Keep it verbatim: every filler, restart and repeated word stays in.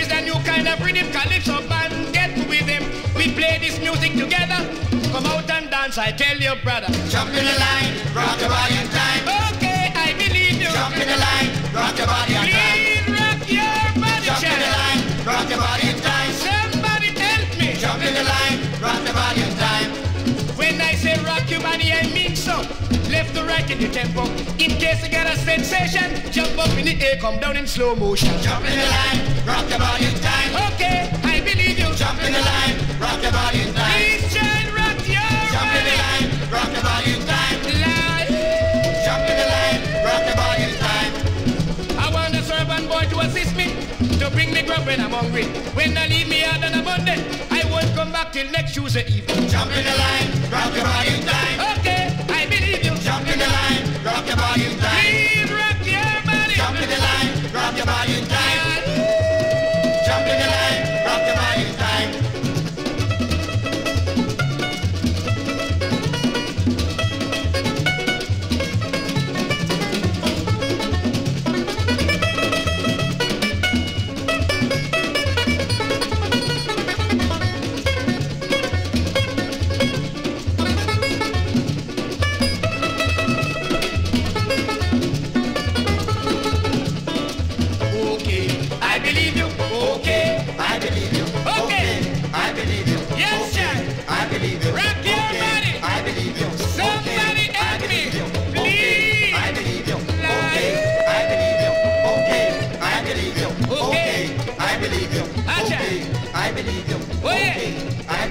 is a new kind of rhythm, calypso band. Get with them, we play this music together. Come out and dance, I tell you, brother. Jump in the line, rock your body in time. Okay, I believe you. Jump in the line, rock your body in time. Please rock your body, Jump in the line, rock your body in time. Somebody help me. Jump in the line, rock your body in time. When I say rock your body, I mean so. Left to right in the tempo. In case you get a sensation, jump up in the air, come down in slow motion. Jump in the line, rock your body in time. Okay, I believe you. Jump in the line, rock your body in time. Please try and rock your Jump in the body. line, rock your body in time. Line. Jump in the line, rock your body in time. I want a servant boy to assist me, to bring me grub when I'm hungry. When I leave me out on a Monday, I won't come back till next Tuesday evening. Jump in the line, rock your body in time. Okay, I believe you. Jump in the line, rock your body in time. Please rock your body. Jump in the line, rock your body in time. Jump in the line, rock your body in time. I believe you. Okay, I